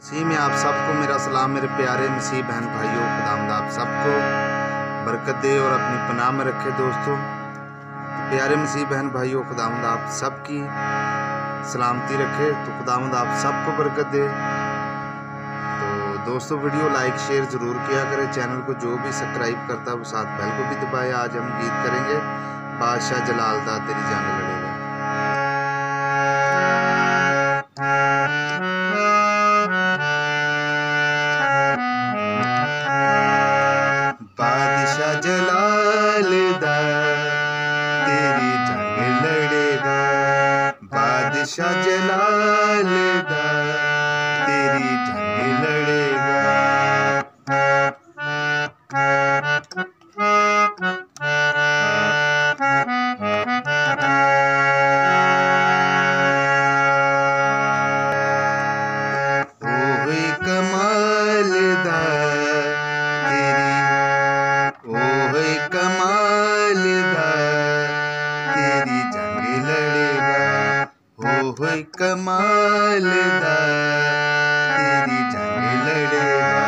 मसीह में आप सबको मेरा सलाम। मेरे प्यारे मसीह बहन भाइयों, खुदावंद आप सबको बरकत दे और अपनी पनाह में रखे। दोस्तों, तो प्यारे मसीह बहन भाइयों, खुदावंद आप सबकी सलामती रखे, तो खुदावंद आप सबको बरकत दे। तो दोस्तों, वीडियो लाइक शेयर ज़रूर किया करें। चैनल को जो भी सब्सक्राइब करता है वो साथ बेल को भी दबाए। आज हम गीत करेंगे बादशाह जलाल दा तेरी जंग लड़ेगा। बादशाह जलाल दा तेरी जंग लड़ेगा, बादशाह जलाल दा तेरी जंग लड़ेगा। ओए कमाल दा ओए कमाल दा तेरी जंग लड़ेगा, ओए कमाल दा तेरी जंग लड़ेगा।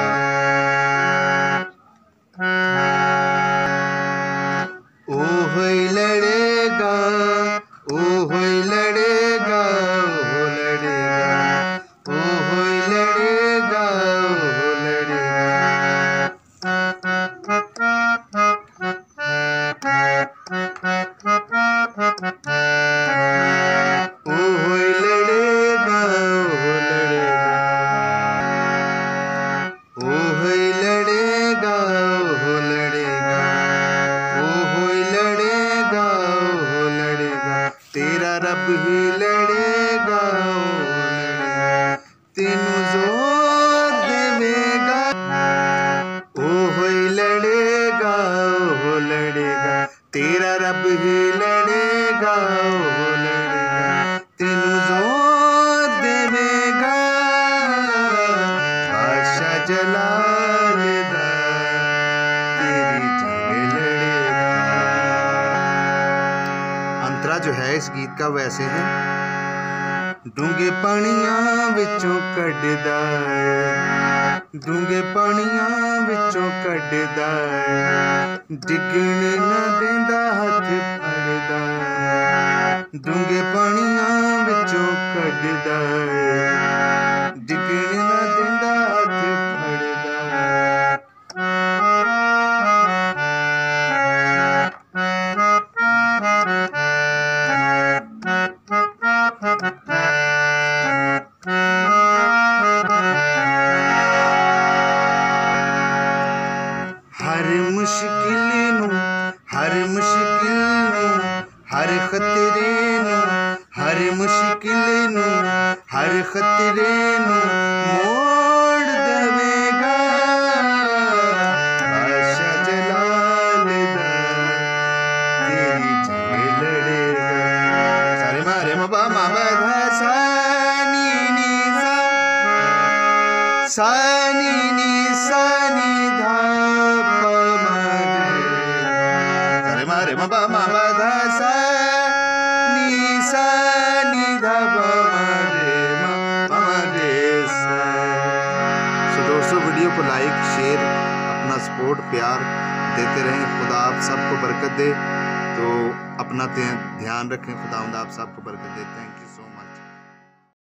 ओए लड़ेगा, ओए लड़ेगा, ओ लड़ेगा, ओए लड़ेगा, ओ लड़ेगा। ओए लड़ेगा, ओ लड़ेगा, ओए लड़ेगा, ओ लड़ेगा, ओए लड़ेगा, ओ लड़ेगा। तेरा रब ही लड़ेगा, ओ लड़ेगा, तेनू जोर देवेगा। ओए लड़ेगा, ओ लड़ेगा, तेरा रब ही लड़ेगा, ओ लड़ेगा, तेनू जोर देवेगा। बादशाह जलाल दा तेरी जंग लड़ेगा। अंतरा जो है इस गीत का वैसे है। डूंगे पानियां विचों कढदा है, डूंगे पानियां विचों कढदा है, डिगण ना देंदा हथ फड़दा है। डूंगे पानियां विचों कढदा है, डिगण ना देंदा हथ फड़दा है। हर मुश्किल नू, हर मुश्किल नू, हर खतरे नू, हर मुश्किल नू, हर खतरे नू मोड़ देवेगा। बादशाह जलाल दा तेरी जंग लड़ेगा। सारे मारे मबा माबा धा सा नी नी सा, सा नी नी सा नी धा पा मा रे। सारे मारे मबा माबा धा सा नी सा नी धा पा मा रे सा। सो दोस्तों, वीडियो को लाइक शेयर अपना सपोर्ट प्यार देते रहें। खुदा आप सबको बरकत दे। तो अपना ध्यान रखें। खुदावंद आप सबको बरकत दे। Thank you so much.